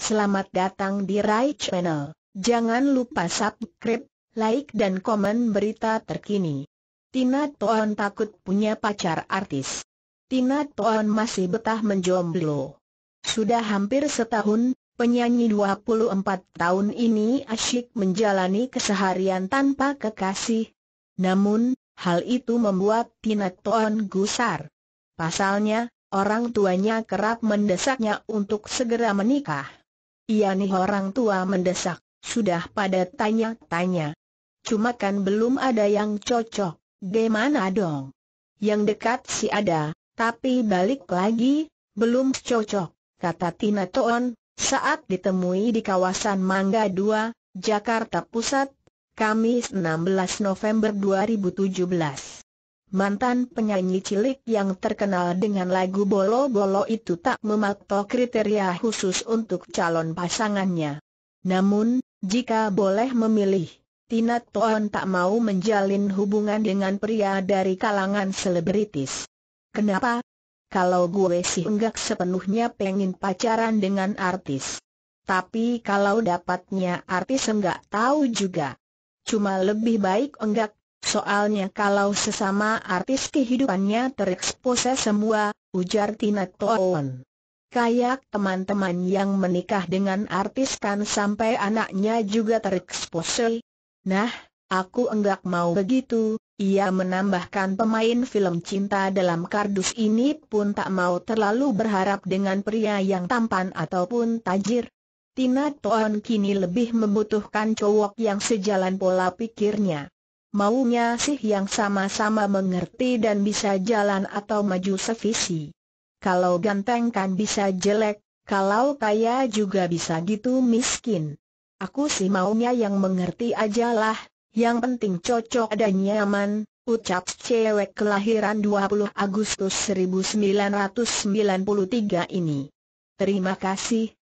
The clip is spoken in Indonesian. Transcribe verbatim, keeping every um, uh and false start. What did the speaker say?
Selamat datang di Rai Channel. Jangan lupa subscribe, like dan komen berita terkini. Tina Toon takut punya pacar artis. Tina Toon masih betah menjomblo. Sudah hampir setahun, penyanyi dua puluh empat tahun ini asyik menjalani keseharian tanpa kekasih. Namun, hal itu membuat Tina Toon gusar. Pasalnya, orang tuanya kerap mendesaknya untuk segera menikah. Iya nih, orang tua mendesak, sudah pada tanya-tanya. Cuma kan belum ada yang cocok, gimana dong? Yang dekat sih ada, tapi balik lagi, belum cocok, kata Tina Toon, saat ditemui di kawasan Mangga dua, Jakarta Pusat, Kamis enam belas November dua ribu tujuh belas. Mantan penyanyi cilik yang terkenal dengan lagu Bolo-Bolo itu tak mematok kriteria khusus untuk calon pasangannya. Namun, jika boleh memilih, Tina Toon tak mau menjalin hubungan dengan pria dari kalangan selebritis. Kenapa? Kalau gue sih enggak sepenuhnya pengen pacaran dengan artis. Tapi kalau dapatnya artis enggak tahu juga. Cuma lebih baik enggak. Soalnya kalau sesama artis kehidupannya terekspose semua, ujar Tina Toon. Kayak teman-teman yang menikah dengan artis kan sampai anaknya juga terekspose. Nah, aku enggak mau begitu. Ia menambahkan pemain film cinta dalam kardus ini pun tak mau terlalu berharap dengan pria yang tampan ataupun tajir. Tina Toon kini lebih membutuhkan cowok yang sejalan pola pikirnya. Maunya sih yang sama-sama mengerti dan bisa jalan atau maju sevisi. Kalau ganteng kan bisa jelek, kalau kaya juga bisa gitu miskin. Aku sih maunya yang mengerti aja lah, yang penting cocok dan nyaman, ucap cewek kelahiran dua puluh Agustus seribu sembilan ratus sembilan puluh tiga ini. Terima kasih,